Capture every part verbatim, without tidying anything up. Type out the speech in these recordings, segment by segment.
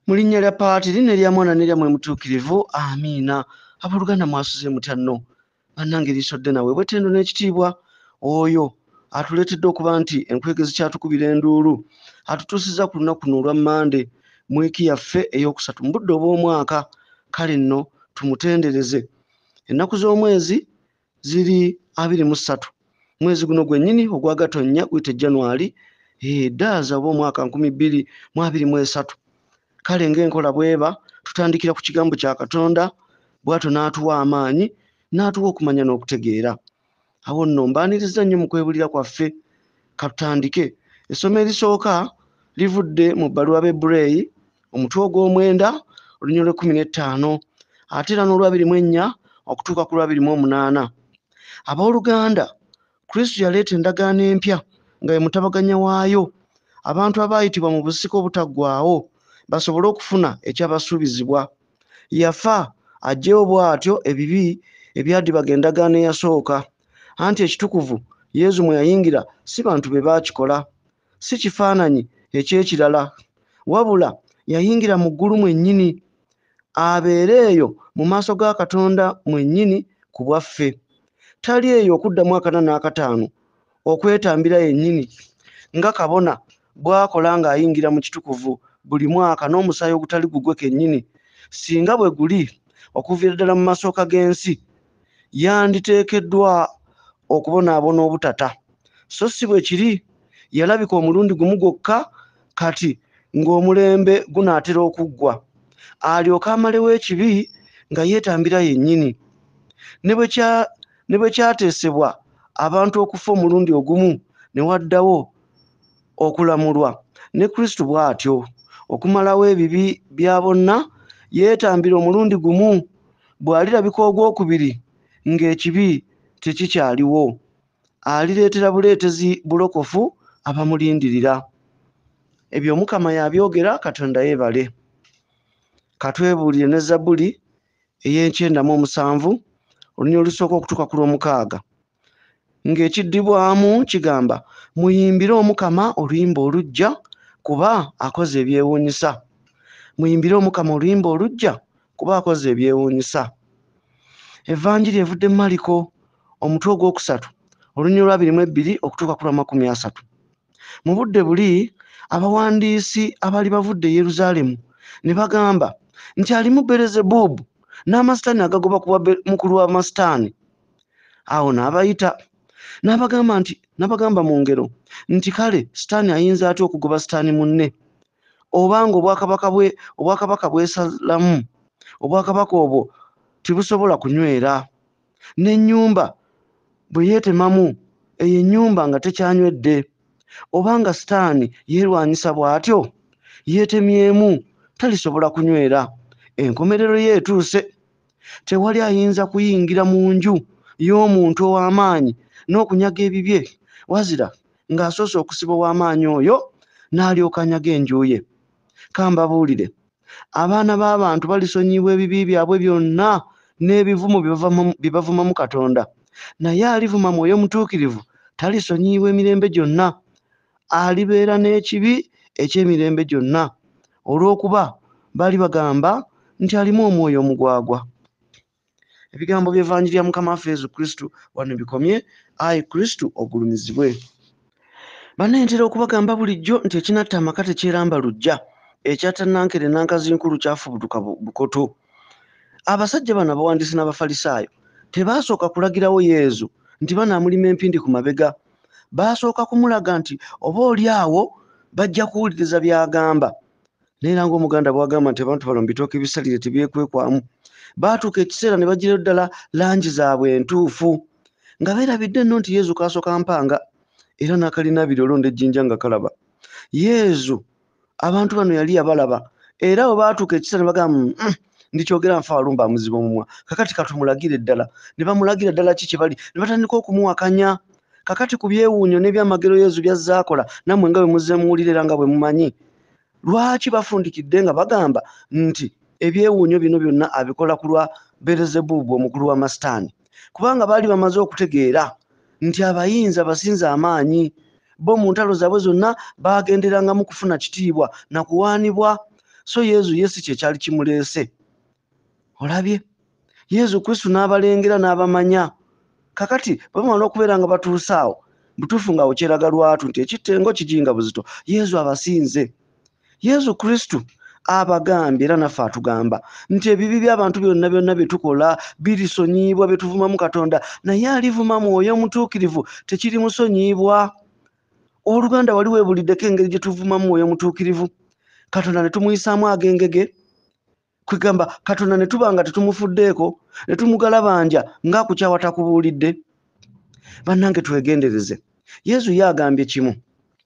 Mulinnya lya Paatiri ne lya Mwana ne lya Mwe Mutuukirivu, amiina. Abooluganda mwasuze mutya nno? Bannange liisodde nawe bwetendo n'ekitiibwa oyo atuleetedde okuba nti enkwegezi kyatukubira enduulu atutuusiza ku lunaku luno olwa Mmande mu wiiki yaffe ey'okusatu mu budde obw'omwaka. Kale nno tumutendereze. Ennaku z'omwezi ziri abiri mu ssatu. Mwezi guno gwennyini ogwa Gatonnya guyite January eddaaza oba omwaka nkumi bbiri mu abiri mu esatu. Kale ng'enkola bweba tutandikira ku kigambo kya Katonda bw'atyo n'atuwa amaanyi n'atuwa okumanya n'okutegeera. Awo nno mbaaniriza nnyo mu kwebulira kwaffe. Katutandike. Essomo erisooka livudde mu bbaluwa b'Ebreyi omutwe ogw'omwenda olunywa lw'ekkumi n'ettaano ate era n'olwabiri mu ennya okutuuka ku lwabiri mu omunaana. Abooluganda, Kristo yaleeta endagaano empya nga ye mutabaganya waayo, abantu abaayitibwa mu busika obutaggwaawo basobole okufuna ekyabasuubizibwa. Yafa aggyewo bw'atyo ebibi ebyadibaga endagaano eyasooka. Anti ekitukuvu Yezu mwe yayingira si bantu be baakikola, si kifaananyi eky'ekirala, wabula yayingira mu ggulu mwennyini abeere eyo mu maaso ga Katonda mwennyini ku bwaffe. Tali eyo okuddamu akana n'akataano okwetambira yennyini nga kabona bw'akola ng'ayingira mu kitukuvu buli mwaka n'omusaayi ogutali gugwe kennyini. Singa bwe guli okuviira ddala mu masooka g'ensi, yanditeekeddwa okubonaabona obutata. So si bwe kiri, yalabika omulundi gumu gwokka, kati ng'omulembe gunaatera okuggwa, alyoke amalewo ekibi nga yeetambira yennyini. Ne bwe kyateesebwa abantu okufa omulundi ogumu ne waddawo okulamulwa, ne Kristo bw'atyo okumalawo ebibi bya bonna yeetambira omulundi gumu, bw'alirabika ogwokubiri ng'ekibi tekikyaliwo, alireetera buleetezi bulokofu abamulindirira. Ebyo Mukama yabyogera, Katonda yeebale. Katwebuulire ne Zabbuli ey'enkyenda mu omusanvu olunywa olusooka okutuuka ku lw'omukaaga, ng'ekiddibwamu kigamba, muyimbire Omukama oluyimba oluggya kuba akoze ebyewuunyisa. Muyimbire Omukama oluyimba oluggya kuba akoze ebyewuunyisa. Evanjiri evudde mu Maliko omutwe ogwokusatu olunywa olwabiri mu ebbiri okutuuka ku lwa makumi asatu. Mu budde buli abawandiisi abaali bavudde e Yerusaalemu ne bagamba nti alimu Berezebubu n'amasitaani agagoba ku mukulu w'amasitaani. Awo n'abayita n'abagamba nti n'abagamba mu ngero nti kale sitaani ayinza atya okugoba sitaani munne? Obanga obwakabaka bwe obwakabaka bwesalamu, obwakabaka obwo tibusobola kunywera. N'ennyumba bwe yeetemamu, eyo ennyumba nga tekyanywedde. Obanga sitaani yeerwanyisa bw'atyo, yeetemyemu, talisobola kunywera. Enkomerero ye etuuse. Tewali ayinza kuyingira mu nju y'omuntu ow'amaanyi n'okunyaga ebibye, wazira ng'asoose okusiba ow'amaanyi oyo n'alyoka anyaga enju ye. Kambabuulire, abaana b'abantu balisonyiyibwa ebibi byabwe byonna n'ebivumo bibavumamu Katonda, naye alivuma Mwoyo Mutuukirivu talisonyiyibwa emirembe gyonna, alibeera n'ekibi eky'emirembe gyonna, olw'okuba baali bagamba nti alimu omwoyo omugwagwa. Ebigambo by'Evanjiri ya Mukama waffe Yezu Kristo wano bikomye. Ayi Kristo ogulumizibwe. Bannange ntera okubagamba bulijjo nti ekinatta amaka tekyeramba luggya, ekyatta nankere nankazinkulu kyafubutuka bukoto. Abasajja bano abawandiisi n'Abafalisaayo tebaasooka kulagirawo Yezu nti banaamulima empindi ku mabega. Baasooka kumulaga nti oba oli awo bajja kuwuliriza by'agamba. Neera ng'Omuganda bw'agamba nti abantu bano mu bitooke bisalire tebyekwekwamu. Baatuuka ekiseera ne bagirayo ddala langi zaabwe entuufu, nga beerabidde nno nti Yezu kaasooka mpanga era n'akalina abiri olonda ejjinja nga kalaba. Yezu abantu bano yali yabalaba, era bwe baatuuka ekiseera ne bagamba mm, ndikyogera nfa walumba amuziba omumwa, kakati katumulagire ddala. Ne bamulagira ddala ki kye bali, ne batandika okumuwakanya. Kakati ku byewuunyo n'ebyamagero Yezu by'azze akola, nammwe nga bwe muzze muwulira era nga bwe mumanyi, lwaki bafundikidde nga bagamba nti ebyewuunyo bino byonna abikola ku lwa Berezebubu omukulu w'amasitaani? Kubanga baali bamaze okutegeera nti abayinza basinza amaanyi, bo mu ntalo zaabwe zonna baagenderangamu kufuna kitiibwa na kuwaanibwa. so yezu yesu kyekyali kimuleese. Olabye yezu kristu n'abalengera n'abamanya. Kakati bamala okubeera nga batuuse awo butuufu nga okyeraga lwatu nti ekitengo kijinga buzito, yezu abasinze. Yezu kristu abagambye era naffe atugamba nti ebibi by'abantu byonna byonna bye tukola birisonyiibwa, bye tuvumamu Katonda, naye alivuma Mwoyo Omutuukirivu tekiri musonyiibwa. Oluganda wali weebuliddeko engeri gye tuvumamu Mwoyo Omutuukirivu. Katonda ne tumuyisaamu agengege, kwegamba Katonda ne tuba nga tetumufuddeeko, ne tumugalabanja ng'akukyawa takubuulidde. Bannange twegendereze. Yezu ye agambye kimu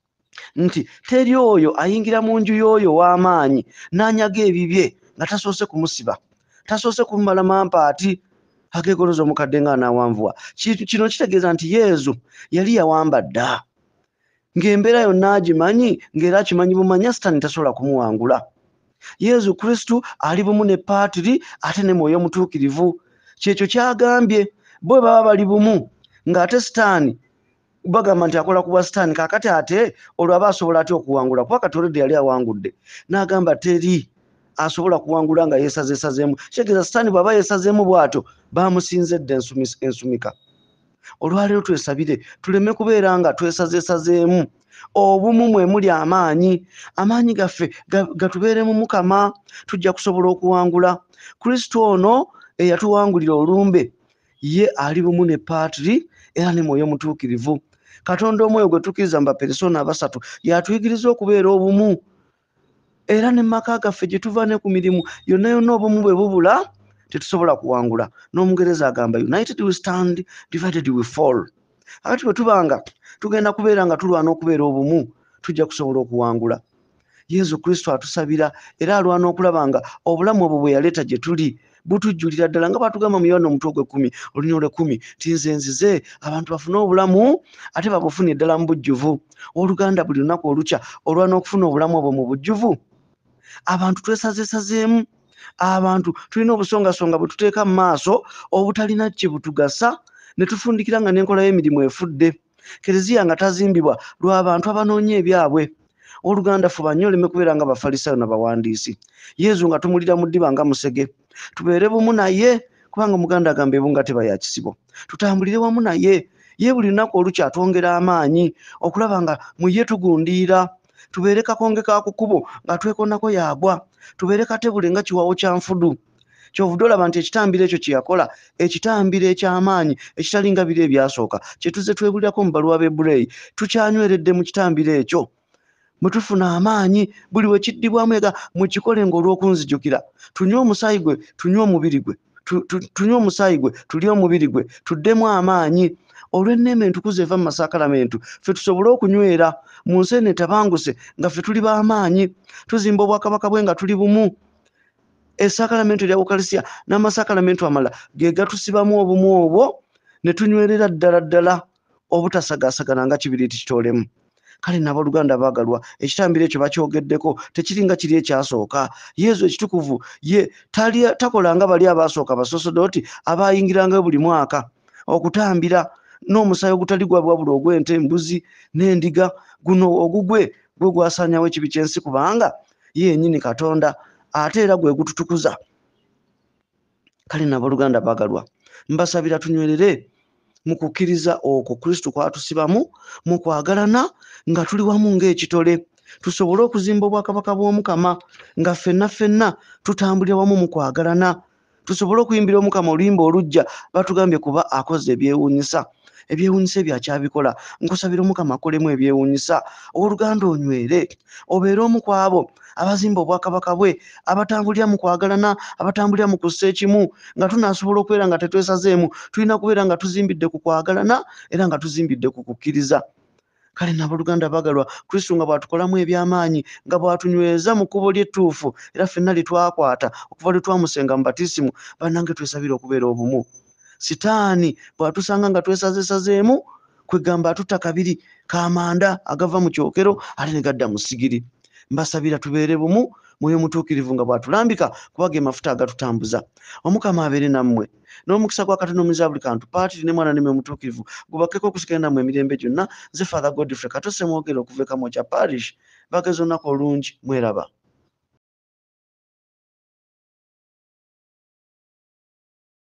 nti teri oyo ayingira mu nju y'oyo w'amaanyi n'anyaga ebibye nga tasoose kumusiba, tasoose kumumala mampaati ageegoloza omukadde nga anaawanvuwa. Kino kitegeeza nti Yezu yali yawamba dda, ng'embeera yonna agimanyi, ng'era akimanyi bumanya Sitaani tasobola kumuwangula. Yezu kristu ali bumu ne paatiri ate ne Mwoyo Omutuukirivu. Kyekyo kyagambye bo baba bali bumu ng'ate Sitaani bagamba nti akola ku bwa Sitaani, kaakati ate olwo aba asobola atya okuwangula? Kuba kati olwedde yali awangudde. N'agamba teri asobola kuwangula nga yeesazeesazeemu. Kitegeeza Sitaani bw'aba yeesazeemu bw'atyo baamusinze dda ensumika. Olwaleero twesabire tuleme kubeera nga twesazeesazeemu. Obumu mwe muli amaanyi. Amaanyi gaffe gatubeere mu Mukama, tujja kusobola okuwangula. Kristo ono eyatuwangulira olumbe ye ali bumu ne paatiri era ne Mwoyo Omutuukirivu. Katonda omwoyo gwe tukkiriza mu baperesona abasatu yatuyigiriza okubeera obumu, era ne maka gaffe gye tuva ne ku mirimu yonna yonna obumu bwe bubula tetusobola kuwangula. N'Omungereza agamba united we stand, divided we fall. Akati bwe tubanga tugenda kubeera nga tulwana okubeera obumu tujja kusobola okuwangula. Yezu kristo atusabira era alwana okulaba nga obulamu obwo bwe yaleeta gye tuli butujjulira ddala nga batugamba mu Yohana omutwe ogw'ekkumi olunya olw'ekkumi ti nze nzize abantu bafune obulamu ate babufune ddala mu bujjuvu. Oluganda buli lunaku olukya olwana okufuna obulamu obwo mu bujjuvu. Abantu twesazeesazeemu, abantu tulina obusongasonga bwe tuteeka mu maaso obutalina kye butugasa ne tufundikira nga n'enkola y'emirimu efudde. Kereziya nga tazimbibwa lw'abantu abanoonya ebyabwe. Oluganda fuba nnyo oleme kubeera nga Bafalisaayo n'abawandiisi. Yezu nga tumulira mu ddiba nga musege. Tubeere bumu naye kubanga Omuganda agamba ebunga teba ya kisibo. Tutambulire wamu naye, ye buli lunaku olukya atwongera amaanyi okulaba nga mu ye tugundiira. Tubeere kakonge ka ku kkubo nga twekonako yagwa. Tubeere katebule nga kiwawo kya nfudu. Kyovudde olaba nti ekitambiro ekyo kye yakola, ekitambiro eky'amaanyi ekitalinga biri ebyasooka, kye tuzze twebulirako mu bbaluwa b'Ebreyi, tukyanyweredde mu kitambiro ekyo. Bwe tufuna amaanyi buli we kiddibwamu ega mukikole ng'olw'okunzijukira. Tunywe omusaayi gwe tunywe omubiri gwe, tunywe omusaayi gwe tulye omubiri gwe, tuddemu amaanyi. Olw'enneema entukuzu eva mu masaakalamentu ffe tusobole okunywera mu nsi eno etabanguse nga ffe tuli b'amaanyi, tuzimba obwakabaka bwe nga tuli bumu. Esaakalamentu erya Ukalisiya n'amasaakalamentu amalala ge gatusibamu obumu obwo ne tunywerera ddala ddala obutasagaasagana nga kibiriiti kitoolemu. Kale n'abooluganda baagalwa, ekitambiro ekyo bakyogeddeko tekiri nga kiri ekyasooka. Yezu ekitukuvu ye takola nga bali abaasooka abasosodooti abaayingiranga buli mwaka okutambira n'omusaayi ogutali gwa wabula ogw'ente, embuzi n'endiga. Guno ogugwe gwe gwasaanyawo ekibi ky'ensi kubanga ye yennyini Katonda ate era gwe gututukuza. Kale n'abooluganda baagalwa, mbasabira tunywerere mu kukkiriza okwo Kristo kwatusibamu, mu kwagalana nga tuli wamu ng'ekitole, tusobole okuzimba obwakabaka bw'Omukama nga ffenna ffenna tutambulira wamu mu kwagalana. Tusobole okuyimbira Omukama oluyimba olujja batugambye kuba akoze ebyewuunyisa. Ebyewuunyisa ebyo akyabikola. Nkusabira Omukama akolemu ebyewuunyisa. Owooluganda onywere, obeere omu ku abo abazimba obwakabaka bwe, abatambulira mu kwagalana, abatambulira mu kussa ekimu, nga tunaasobola okubeera nga tetwesazeemu. Tulina kubeera nga tuzimbidde ku kwagalana era nga tuzimbidde ku kukkiriza. Kale n'abooluganda baagalwa, Kristo nga bw'atukolamu eby'amaanyi, nga bw'atunyweza mu kkubo ly'ettuufu era ffenna lye twakwata okuva lwe twamusenga mu batisimu, bannange twesabire okubeera obumu. Sitaani bw'atusanga nga twesazeesazeemu, kwegamba atutta kabiri kaamanda agava mu kyokero ate ne gadda mu ssigiri. Mbasabira tubeere bumu, Mwoyo Omutuukirivu nga bw'atulambika kuba ge mafuta agatutambuza. Omukama abeere nammwe n'omukisa gwa Katonda omuyiza buli kantu, Paatiri ne Mwana ne Mwoyo Omutuukirivu gubakkeko okusigala nammwe emirembe gyonna. Nze Father Godfrey Kato Semwogero okuva e Kamwokya Parish, bagezo nnaku olungi, mweraba.